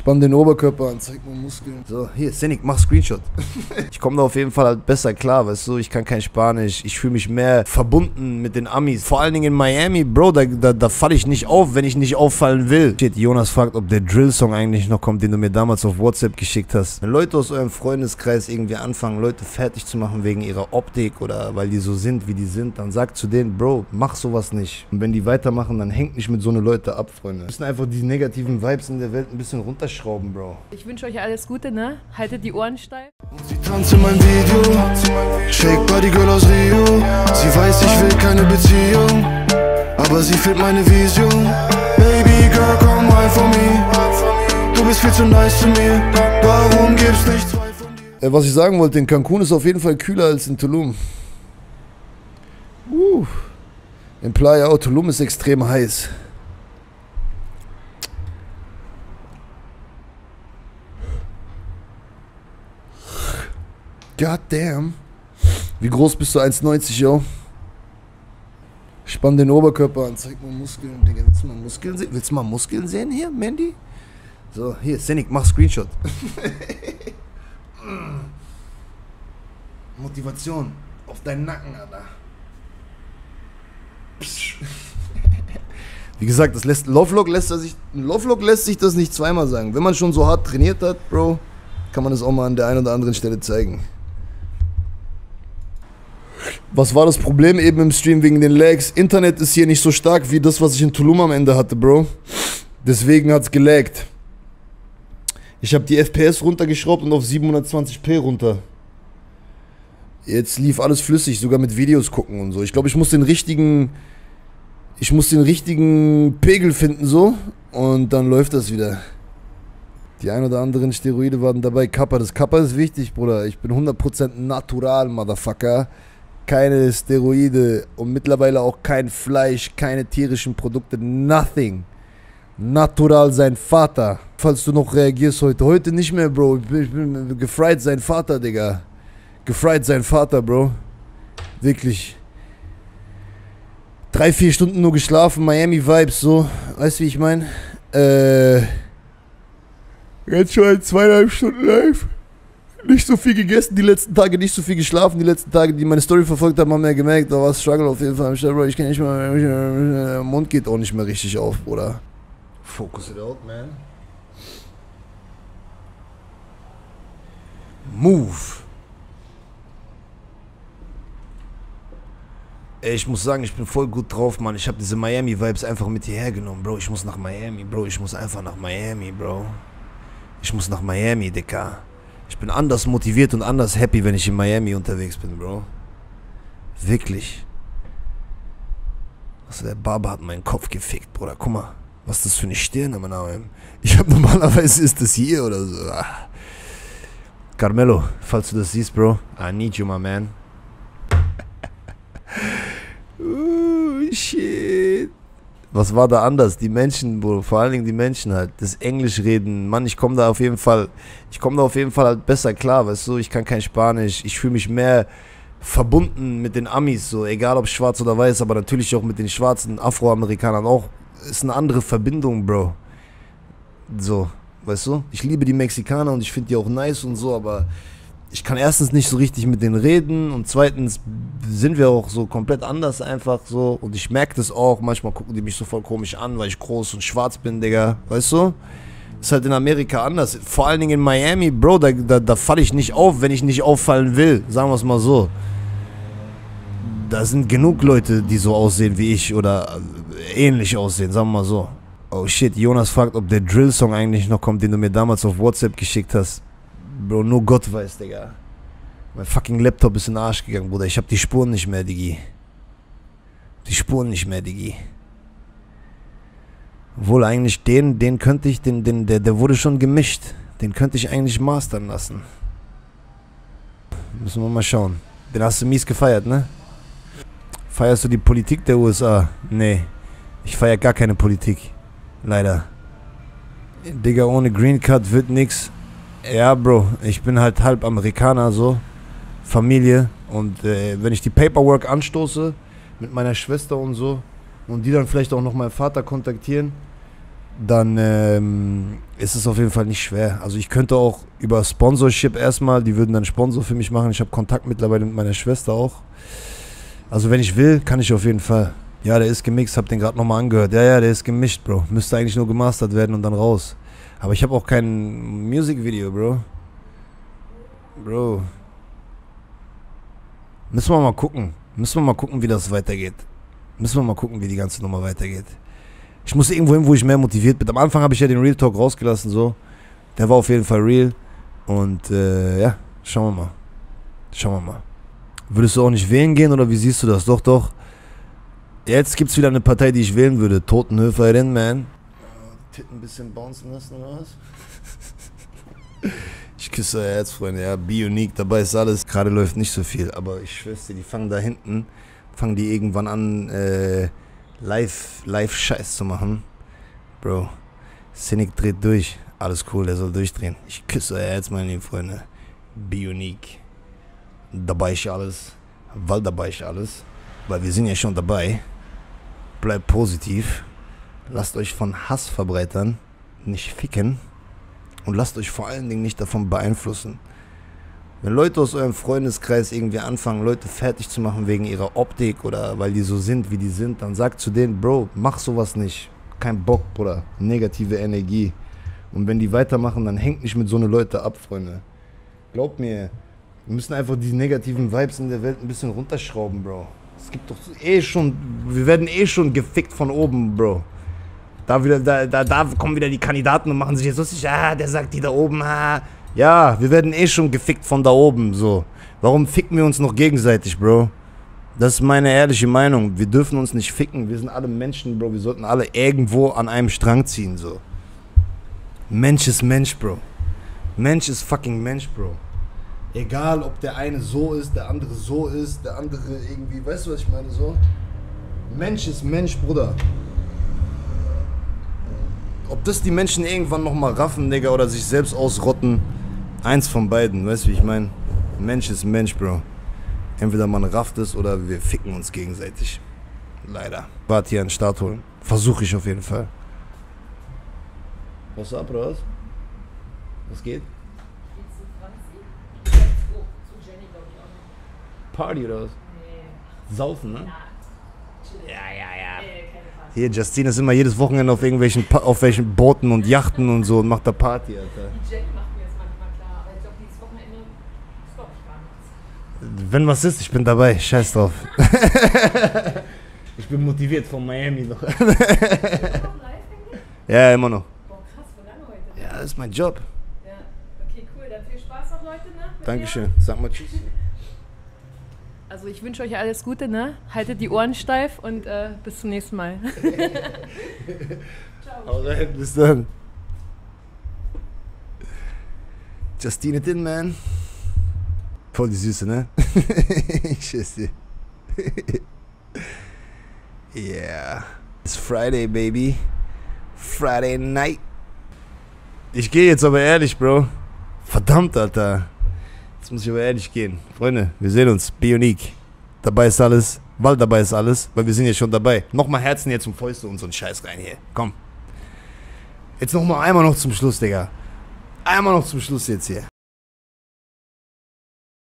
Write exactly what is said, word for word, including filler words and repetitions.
Spann den Oberkörper an, zeig mal Muskeln. So, hier, Senik, mach Screenshot. Ich komme da auf jeden Fall halt besser klar, weißt du, ich kann kein Spanisch, ich fühle mich mehr verbunden mit den Amis. Vor allen Dingen in Miami, Bro, da, da, da falle ich nicht auf, wenn ich nicht auffallen will. Shit, Jonas fragt, ob der Drill-Song eigentlich noch kommt, den du mir damals auf WhatsApp geschickt hast. Wenn Leute aus eurem Freundeskreis irgendwie anfangen, Leute fertig zu machen wegen ihrer Optik oder weil die so sind, wie die sind, dann sagt zu denen, Bro, mach sowas nicht. Und wenn die weitermachen, dann hängt nicht mit so eine Leute ab, Freunde. Wir müssen einfach die negativen Vibes in der Welt ein bisschen runterschrauben, Bro. Ich wünsche euch alles Gute, ne? Haltet die Ohren steif. Sie tanzt in mein Video, Shake Body Girl aus Rio. Sie weiß, ich will keine Beziehung, aber sie fehlt meine Vision. Baby Girl, komm rein for me. Du bist viel zu nice zu mir, warum gibt's nicht zwei von dir? Äh, was ich sagen wollte, in Cancun ist auf jeden Fall kühler als in Tulum. Uh. In Playa, oh, Tulum ist extrem heiß. God damn. Wie groß bist du? eins neunzig, yo? Spann den Oberkörper an, zeig mal Muskeln. Digga, willst du mal Muskeln sehen? Willst du mal Muskeln sehen hier, Mandy? So, hier, Senik, mach Screenshot. Motivation. Auf deinen Nacken, Alter. Wie gesagt, das lässt, Lovelock lässt er sich, Lovelock lässt sich das nicht zweimal sagen. Wenn man schon so hart trainiert hat, Bro, kann man das auch mal an der einen oder anderen Stelle zeigen. Was war das Problem eben im Stream wegen den Lags? Internet ist hier nicht so stark wie das, was ich in Tulum am Ende hatte, Bro. Deswegen hat's gelaggt. Ich habe die F P S runtergeschraubt und auf siebenhundertzwanzig p runter. Jetzt lief alles flüssig, sogar mit Videos gucken und so. Ich glaube, ich muss den richtigen... Ich muss den richtigen Pegel finden, so. Und dann läuft das wieder. Die ein oder anderen Steroide waren dabei. Kappa, das Kappa ist wichtig, Bruder. Ich bin hundert Prozent natural, Motherfucker. Keine Steroide und mittlerweile auch kein Fleisch, keine tierischen Produkte, nothing. Natural sein Vater. Falls du noch reagierst heute. Heute nicht mehr, Bro. Ich bin, ich bin gefried sein Vater, Digga. Gefried sein Vater, Bro. Wirklich. Drei, vier Stunden nur geschlafen, Miami-Vibes, so. Weißt du, wie ich meine? Äh... Jetzt schon zweieinhalb Stunden live. Nicht so viel gegessen die letzten Tage, nicht so viel geschlafen die letzten Tage. Die meine Story verfolgt haben, haben ja gemerkt, da war es Struggle auf jeden Fall. Ich kann nicht mal, der Mund geht auch nicht mehr richtig auf, Bruder. Focus it out, man. Move. Ey, ich muss sagen, ich bin voll gut drauf, Mann. Ich habe diese Miami-Vibes einfach mit hierher genommen, Bro. Ich muss nach Miami, Bro. Ich muss einfach nach Miami, Bro. Ich muss nach Miami, Dicker. Ich bin anders motiviert und anders happy, wenn ich in Miami unterwegs bin, Bro. Wirklich. Also der Barber hat meinen Kopf gefickt, Bruder. Guck mal, was ist das für eine Stirn, Mann. Ich hab normalerweise, ist das hier oder so. Ah. Carmelo, falls du das siehst, Bro. I need you, my man. Oh, shit. Was war da anders? Die Menschen, Bro, vor allen Dingen die Menschen halt. Das Englisch reden, Mann, ich komme da auf jeden Fall, ich komme da auf jeden Fall halt besser klar, weißt du, ich kann kein Spanisch, ich fühle mich mehr verbunden mit den Amis, so, egal ob schwarz oder weiß, aber natürlich auch mit den schwarzen Afroamerikanern auch, ist eine andere Verbindung, Bro. So, weißt du, ich liebe die Mexikaner und ich finde die auch nice und so, aber ich kann erstens nicht so richtig mit denen reden und zweitens sind wir auch so komplett anders einfach so und ich merke das auch, manchmal gucken die mich so voll komisch an, weil ich groß und schwarz bin, Digga, weißt du? Ist halt in Amerika anders, vor allen Dingen in Miami, Bro, da, da, da falle ich nicht auf, wenn ich nicht auffallen will, sagen wir es mal so. Da sind genug Leute, die so aussehen wie ich oder ähnlich aussehen, sagen wir mal so. Oh shit, Jonas fragt, ob der Drill-Song eigentlich noch kommt, den du mir damals auf WhatsApp geschickt hast. Bro, nur Gott weiß, Digga. Mein fucking Laptop ist in den Arsch gegangen, Bruder. Ich hab die Spuren nicht mehr, Diggi. Die Spuren nicht mehr, Diggi. Obwohl eigentlich den, den könnte ich, den, den, der, der wurde schon gemischt. Den könnte ich eigentlich mastern lassen. Müssen wir mal schauen. Den hast du mies gefeiert, ne? Feierst du die Politik der U S A? Nee. Ich feier gar keine Politik. Leider. Digga, ohne Green Card wird nix. Ja, Bro, ich bin halt halb Amerikaner, so, Familie und äh, wenn ich die Paperwork anstoße mit meiner Schwester und so und die dann vielleicht auch noch meinen Vater kontaktieren, dann ähm, ist es auf jeden Fall nicht schwer. Also ich könnte auch über Sponsorship erstmal, die würden dann Sponsor für mich machen. Ich habe Kontakt mittlerweile mit meiner Schwester auch. Also wenn ich will, kann ich auf jeden Fall. Ja, der ist gemixt, hab den gerade nochmal angehört. Ja, ja, der ist gemischt, Bro. Müsste eigentlich nur gemastert werden und dann raus. Aber ich habe auch kein Musikvideo, Bro. Bro. Müssen wir mal gucken. Müssen wir mal gucken, wie das weitergeht. Müssen wir mal gucken, wie die ganze Nummer weitergeht. Ich muss irgendwo hin, wo ich mehr motiviert bin. Am Anfang habe ich ja den Real Talk rausgelassen, so. Der war auf jeden Fall real. Und äh, ja, schauen wir mal. Schauen wir mal. Würdest du auch nicht wählen gehen oder wie siehst du das? Doch, doch. Jetzt gibt es wieder eine Partei, die ich wählen würde. Totenhöferin, man. Titten ein bisschen bouncen lassen oder was? Ich küsse euer Herz, Freunde. Ja, be unique, dabei ist alles. Gerade läuft nicht so viel, aber ich schwör's dir, die fangen da hinten, fangen die irgendwann an, äh, live, live Scheiß zu machen. Bro, Cynic dreht durch. Alles cool, der soll durchdrehen. Ich küsse euer Herz, meine lieben Freunde. Be unique. Dabei ist alles. Weil dabei ist alles. Weil wir sind ja schon dabei. Bleibt positiv. Lasst euch von Hassverbreitern nicht ficken. Und lasst euch vor allen Dingen nicht davon beeinflussen. Wenn Leute aus eurem Freundeskreis irgendwie anfangen, Leute fertig zu machen wegen ihrer Optik oder weil die so sind, wie die sind, dann sagt zu denen, Bro, mach sowas nicht. Kein Bock, Bruder. Negative Energie. Und wenn die weitermachen, dann hängt nicht mit so eine Leute ab, Freunde. Glaubt mir, wir müssen einfach die negativen Vibes in der Welt ein bisschen runterschrauben, Bro. Es gibt doch eh schon, wir werden eh schon gefickt von oben, Bro. Da, wieder, da, da, da kommen wieder die Kandidaten und machen sich jetzt lustig, ah, der sagt die da oben, ah. Ja, wir werden eh schon gefickt von da oben, so. Warum ficken wir uns noch gegenseitig, Bro? Das ist meine ehrliche Meinung. Wir dürfen uns nicht ficken, wir sind alle Menschen, Bro. Wir sollten alle irgendwo an einem Strang ziehen, so. Mensch ist Mensch, Bro. Mensch ist fucking Mensch, Bro. Egal, ob der eine so ist, der andere so ist, der andere irgendwie, weißt du, was ich meine, so? Mensch ist Mensch, Bruder. Ob das die Menschen irgendwann nochmal raffen, Digga, oder sich selbst ausrotten, eins von beiden, weißt du, wie ich meine? Mensch ist Mensch, Bro. Entweder man rafft es oder wir ficken uns gegenseitig. Leider. Warte hier an den Start holen. Versuche ich auf jeden Fall. Was ab, oder was? Was geht? Party oder was? Nee. Saufen, ne? Ja, ja, ja. Nee, hier, Justine ist immer jedes Wochenende auf irgendwelchen pa auf welchen Booten und Yachten und so und macht da Party, Alter. Die Jenny macht mir jetzt manchmal klar, aber ich glaube, dieses Wochenende ist doch nicht gar nichts. Wenn was ist, ich bin dabei. Scheiß drauf. Ich bin motiviert von Miami noch. Bist du noch live eigentlich? Ja, immer noch. Boah, krass, wie lange heute? Ja, das ist mein Job. Ja, okay, cool. Dann viel Spaß noch, Leute, ne? Dankeschön. Sag mal tschüss. Also ich wünsche euch alles Gute, ne? Haltet die Ohren steif und äh, bis zum nächsten Mal. Ciao. Alright, bis dann. Justine Tin, man. Voll die Süße, ne? Ich schätze dir. Yeah. It's Friday, baby. Friday night. Ich gehe jetzt aber ehrlich, Bro. Verdammt, Alter. Jetzt muss ich aber ehrlich gehen. Freunde, wir sehen uns. Be unique. Dabei ist alles. Weil dabei ist alles. Weil wir sind ja schon dabei. Nochmal Herzen jetzt und Fäuste und so einen Scheiß rein hier. Komm. Jetzt nochmal einmal noch zum Schluss, Digga. Einmal noch zum Schluss jetzt hier.